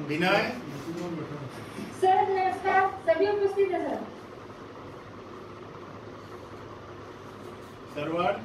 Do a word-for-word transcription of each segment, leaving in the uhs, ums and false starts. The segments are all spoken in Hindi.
विनय सर नमस्कार, सभी उपस्थित हैं सर। सरवार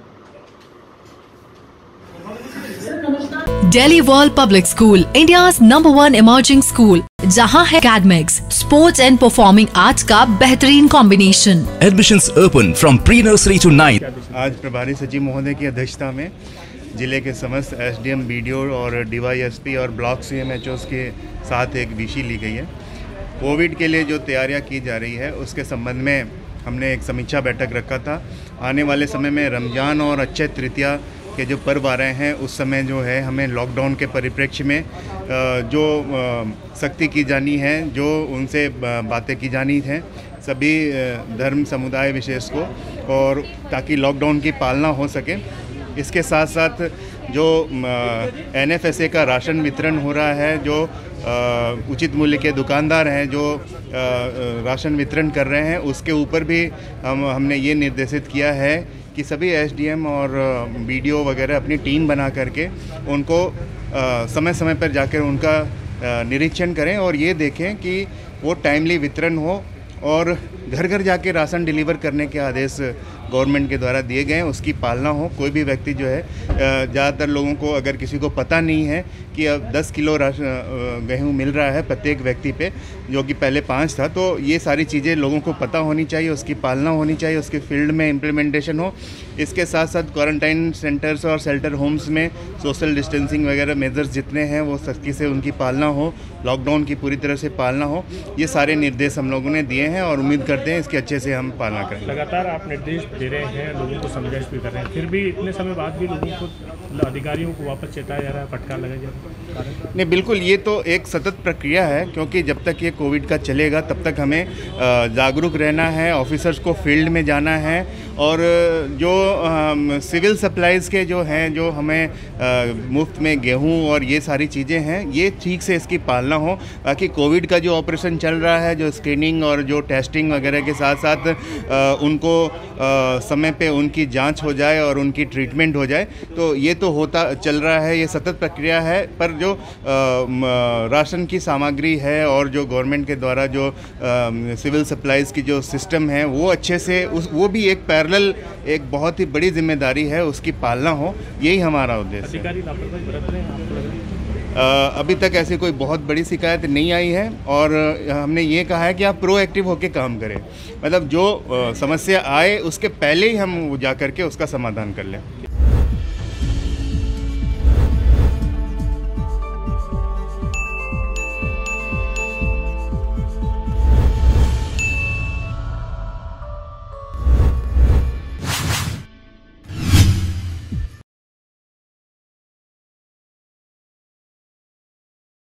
Delhi World Public School, India's number one emerging school, जहां है academics, sports and performing arts का बेहतरीन combination. Admissions open from pre-nursery to ninth. आज प्रभारी सचिव महोदय की अध्यक्षता में जिले के समस्त एसडीएम, बीडीओ और डीवाईएसपी और ब्लॉक सीएमएचओस के साथ एक विशी ली गई है। कोविड के लिए जो तैयारियां की जा रही है उसके संबंध में हमने एक समीक्षा बैठक रखा था। आने वाले समय में रमज़ान और अक्षय तृतीया के जो पर्व आ रहे हैं उस समय जो है हमें लॉकडाउन के परिप्रेक्ष्य में जो सख्ती की जानी है, जो उनसे बातें की जानी हैं सभी धर्म समुदाय विशेष को, और ताकि लॉकडाउन की पालना हो सके। इसके साथ साथ जो एन एफ एस ए का राशन वितरण हो रहा है, जो उचित मूल्य के दुकानदार हैं जो राशन वितरण कर रहे हैं, उसके ऊपर भी हम हमने ये निर्देशित किया है कि सभी एसडीएम और बीडीओ वगैरह अपनी टीम बना करके उनको समय समय पर जाकर उनका निरीक्षण करें और ये देखें कि वो टाइमली वितरण हो और घर घर जाके राशन डिलीवर करने के आदेश गवर्नमेंट के द्वारा दिए गए हैं, उसकी पालना हो। कोई भी व्यक्ति जो है, ज़्यादातर लोगों को अगर किसी को पता नहीं है कि अब दस किलो राशन गेहूँ मिल रहा है प्रत्येक व्यक्ति पे, जो कि पहले पाँच था, तो ये सारी चीज़ें लोगों को पता होनी चाहिए, उसकी पालना होनी चाहिए, उसके फील्ड में इम्प्लीमेंटेशन हो। इसके साथ साथ क्वारंटाइन सेंटर्स और शेल्टर होम्स में सोशल डिस्टेंसिंग वगैरह मेजर्स जितने हैं वो सख्ती से उनकी पालना हो, लॉकडाउन की पूरी तरह से पालना हो। ये सारे निर्देश हम लोगों ने दिए हैं और उम्मीद करते हैं इसके अच्छे से हम पालना करें। लगातार आप निर्देश दे रहे हैं, लोगों को समझाइश भी कर रहे हैं, फिर भी इतने समय बाद भी लोगों को, अधिकारियों को वापस चेताया जा रहा है, फटकार लगाया जा रहा है? नहीं, बिल्कुल, ये तो एक सतत प्रक्रिया है, क्योंकि जब तक ये कोविड का चलेगा तब तक हमें जागरूक रहना है, ऑफिसर्स को फील्ड में जाना है, और जो सिविल सप्लाईज़ के जो हैं, जो हमें मुफ्त में गेहूं और ये सारी चीज़ें हैं, ये ठीक से इसकी पालना हो, ताकि कोविड का जो ऑपरेशन चल रहा है, जो स्क्रीनिंग और जो टेस्टिंग वगैरह के साथ साथ आ, उनको आ, समय पे उनकी जांच हो जाए और उनकी ट्रीटमेंट हो जाए। तो ये तो होता चल रहा है, ये सतत प्रक्रिया है। पर जो आ, राशन की सामग्री है और जो गवर्नमेंट के द्वारा जो आ, सिविल सप्लाईज़ की जो सिस्टम है वो अच्छे से, उस वो भी एक पैरेलल, एक बहुत ही बड़ी जिम्मेदारी है, उसकी पालना हो, यही हमारा उद्देश्य है। अभी तक ऐसी कोई बहुत बड़ी शिकायत नहीं आई है और हमने ये कहा है कि आप प्रोएक्टिव होकर काम करें, मतलब जो समस्या आए उसके पहले ही हम जा करके उसका समाधान कर लें।